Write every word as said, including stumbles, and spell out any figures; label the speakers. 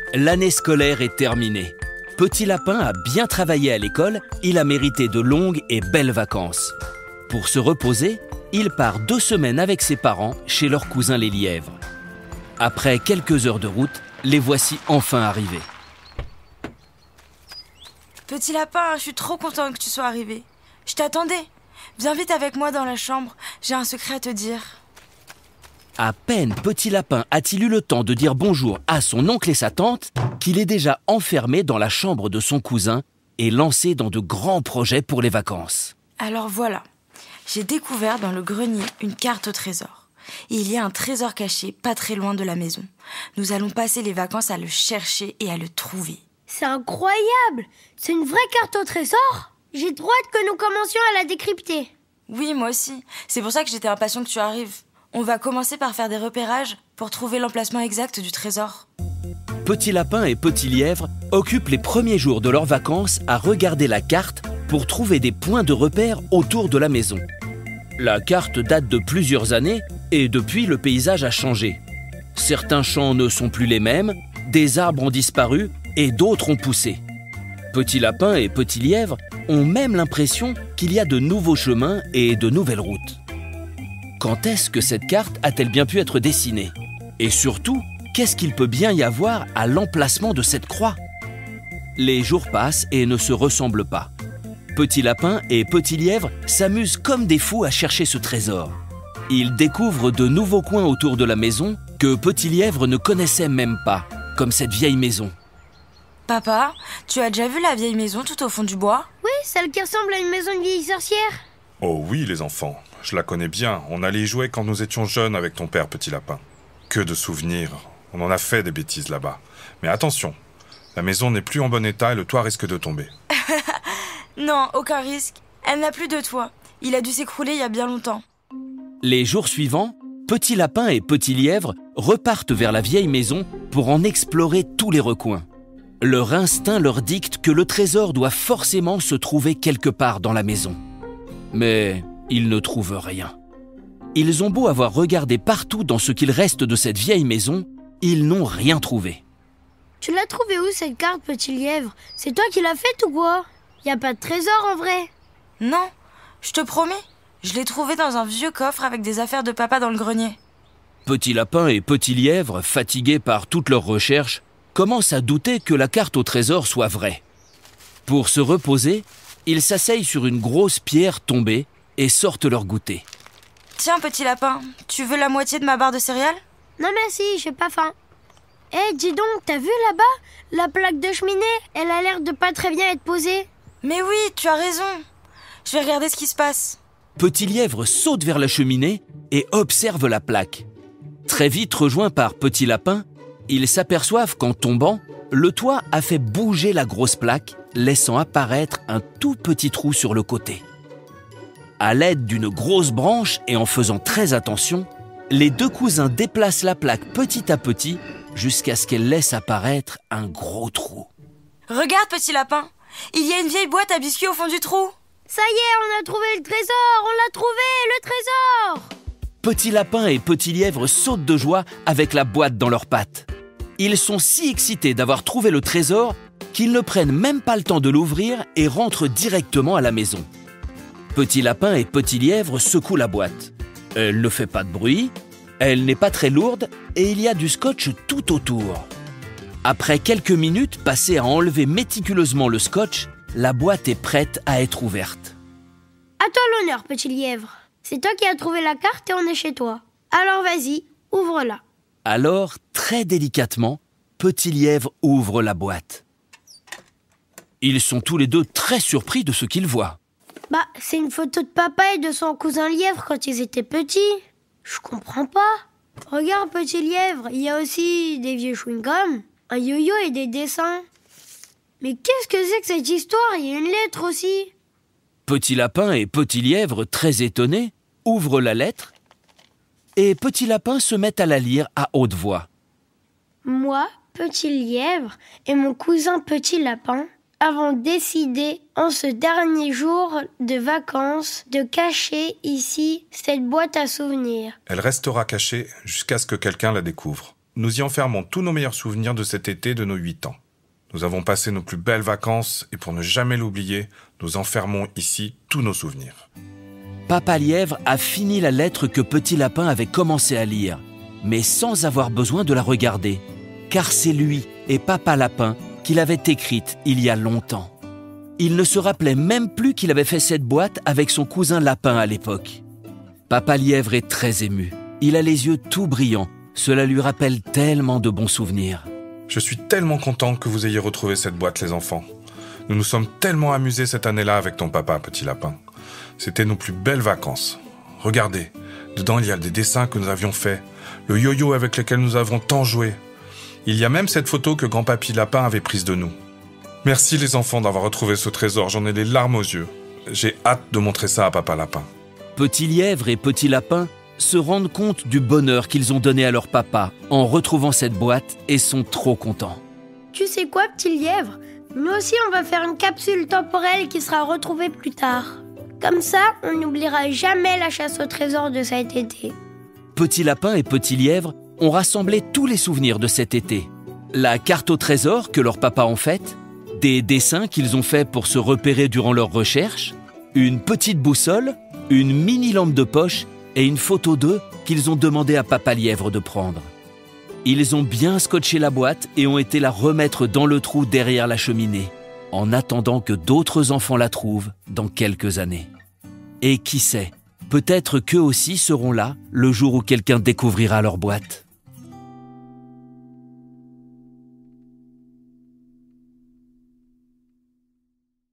Speaker 1: L'année scolaire est terminée. Petit Lapin a bien travaillé à l'école, il a mérité de longues et belles vacances. Pour se reposer, il part deux semaines avec ses parents chez leurs cousins les lièvres. Après quelques heures de route, les voici enfin arrivés.
Speaker 2: Petit Lapin, je suis trop content que tu sois arrivé. Je t'attendais. Viens vite avec moi dans la chambre, j'ai un secret à te dire.
Speaker 1: À peine Petit Lapin a-t-il eu le temps de dire bonjour à son oncle et sa tante qu'il est déjà enfermé dans la chambre de son cousin et lancé dans de grands projets pour les vacances.
Speaker 2: Alors voilà, j'ai découvert dans le grenier une carte au trésor. Il y a un trésor caché pas très loin de la maison. Nous allons passer les vacances à le chercher et à le trouver.
Speaker 3: C'est incroyable! C'est une vraie carte au trésor? J'ai trop hâte que nous commencions à la décrypter.
Speaker 2: Oui, moi aussi. C'est pour ça que j'étais impatient que tu arrives. On va commencer par faire des repérages pour trouver l'emplacement exact du trésor.
Speaker 1: Petit Lapin et Petit Lièvre occupent les premiers jours de leurs vacances à regarder la carte pour trouver des points de repère autour de la maison. La carte date de plusieurs années et depuis le paysage a changé. Certains champs ne sont plus les mêmes, des arbres ont disparu et d'autres ont poussé. Petit Lapin et Petit Lièvre ont même l'impression qu'il y a de nouveaux chemins et de nouvelles routes. Quand est-ce que cette carte a-t-elle bien pu être dessinée? Et surtout, qu'est-ce qu'il peut bien y avoir à l'emplacement de cette croix? Les jours passent et ne se ressemblent pas. Petit Lapin et Petit Lièvre s'amusent comme des fous à chercher ce trésor. Ils découvrent de nouveaux coins autour de la maison que Petit Lièvre ne connaissait même pas, comme cette vieille maison.
Speaker 2: Papa, tu as déjà vu la vieille maison tout au fond du bois?
Speaker 3: Oui, celle qui ressemble à une maison de vieille sorcière.
Speaker 4: Oh oui, les enfants, je la connais bien. On allait y jouer quand nous étions jeunes avec ton père, Petit Lapin. Que de souvenirs. On en a fait des bêtises là-bas. Mais attention, la maison n'est plus en bon état et le toit risque de tomber.
Speaker 2: Non, aucun risque. Elle n'a plus de toit. Il a dû s'écrouler il y a bien longtemps.
Speaker 1: Les jours suivants, Petit Lapin et Petit Lièvre repartent vers la vieille maison pour en explorer tous les recoins. Leur instinct leur dicte que le trésor doit forcément se trouver quelque part dans la maison. Mais ils ne trouvent rien. Ils ont beau avoir regardé partout dans ce qu'il reste de cette vieille maison, ils n'ont rien trouvé.
Speaker 3: Tu l'as trouvée où cette carte, Petit Lièvre? C'est toi qui l'as faite ou quoi? Y a pas de trésor en vrai?
Speaker 2: Non, je te promets. Je l'ai trouvée dans un vieux coffre avec des affaires de papa dans le grenier.
Speaker 1: Petit Lapin et Petit Lièvre, fatigués par toutes leurs recherches, commencent à douter que la carte au trésor soit vraie. Pour se reposer, ils s'asseyent sur une grosse pierre tombée et sortent leur goûter.
Speaker 2: Tiens, Petit Lapin, tu veux la moitié de ma barre de céréales?
Speaker 3: Non merci, j'ai pas faim. Eh, hey, dis donc, t'as vu là-bas? La plaque de cheminée, elle a l'air de pas très bien être posée.
Speaker 2: Mais oui, tu as raison. Je vais regarder ce qui se passe.
Speaker 1: Petit Lièvre saute vers la cheminée et observe la plaque. Très vite rejoint par Petit Lapin, ils s'aperçoivent qu'en tombant, le toit a fait bouger la grosse plaque, laissant apparaître un tout petit trou sur le côté. À l'aide d'une grosse branche et en faisant très attention, les deux cousins déplacent la plaque petit à petit jusqu'à ce qu'elle laisse apparaître un gros trou.
Speaker 2: Regarde, Petit Lapin, il y a une vieille boîte à biscuits au fond du trou.
Speaker 3: Ça y est, on a trouvé le trésor, on l'a trouvé, le trésor!
Speaker 1: Petit Lapin et Petit Lièvre sautent de joie avec la boîte dans leurs pattes. Ils sont si excités d'avoir trouvé le trésor qu'ils ne prennent même pas le temps de l'ouvrir et rentrent directement à la maison. Petit Lapin et Petit Lièvre secouent la boîte. Elle ne fait pas de bruit, elle n'est pas très lourde et il y a du scotch tout autour. Après quelques minutes passées à enlever méticuleusement le scotch, la boîte est prête à être ouverte.
Speaker 3: À toi l'honneur, Petit Lièvre. C'est toi qui as trouvé la carte et on est chez toi. Alors vas-y, ouvre-la.
Speaker 1: Alors, très délicatement, Petit Lièvre ouvre la boîte. Ils sont tous les deux très surpris de ce qu'ils voient.
Speaker 3: Bah, c'est une photo de papa et de son cousin Lièvre quand ils étaient petits. Je comprends pas. Regarde, Petit Lièvre, il y a aussi des vieux chewing-gums, un yo-yo et des dessins. Mais qu'est-ce que c'est que cette histoire? Il y a une lettre aussi.
Speaker 1: Petit Lapin et Petit Lièvre, très étonnés, ouvrent la lettre et Petit Lapin se met à la lire à haute voix.
Speaker 3: Moi, Petit Lièvre et mon cousin Petit Lapin avons décidé en ce dernier jour de vacances de cacher ici cette boîte à souvenirs.
Speaker 4: Elle restera cachée jusqu'à ce que quelqu'un la découvre. nous y enfermons tous nos meilleurs souvenirs de cet été de nos huit ans. Nous avons passé nos plus belles vacances et pour ne jamais l'oublier, nous enfermons ici tous nos souvenirs.
Speaker 1: Papa Lièvre a fini la lettre que Petit Lapin avait commencé à lire, mais sans avoir besoin de la regarder, car c'est lui et Papa Lapin qui l'avaient écrite il y a longtemps. Il ne se rappelait même plus qu'il avait fait cette boîte avec son cousin Lapin à l'époque. Papa Lièvre est très ému. Il a les yeux tout brillants. Cela lui rappelle tellement de bons souvenirs.
Speaker 4: Je suis tellement content que vous ayez retrouvé cette boîte, les enfants. Nous nous sommes tellement amusés cette année-là avec ton papa, Petit Lapin. C'était nos plus belles vacances. Regardez, dedans il y a des dessins que nous avions faits, le yo-yo avec lequel nous avons tant joué. Il y a même cette photo que grand-papy Lapin avait prise de nous. Merci les enfants d'avoir retrouvé ce trésor, j'en ai les larmes aux yeux. J'ai hâte de montrer ça à Papa Lapin.
Speaker 1: Petit Lièvre et Petit Lapin se rendent compte du bonheur qu'ils ont donné à leur papa en retrouvant cette boîte et sont trop contents.
Speaker 3: Tu sais quoi, Petit Lièvre? Nous aussi, on va faire une capsule temporelle qui sera retrouvée plus tard. Comme ça, on n'oubliera jamais la chasse au trésor de cet été.
Speaker 1: Petit Lapin et Petit Lièvre ont rassemblé tous les souvenirs de cet été. La carte au trésor que leur papa ont faite, des dessins qu'ils ont faits pour se repérer durant leurs recherches, une petite boussole, une mini lampe de poche et une photo d'eux qu'ils ont demandé à Papa Lièvre de prendre. Ils ont bien scotché la boîte et ont été la remettre dans le trou derrière la cheminée, en attendant que d'autres enfants la trouvent dans quelques années. Et qui sait, peut-être qu'eux aussi seront là le jour où quelqu'un découvrira leur boîte.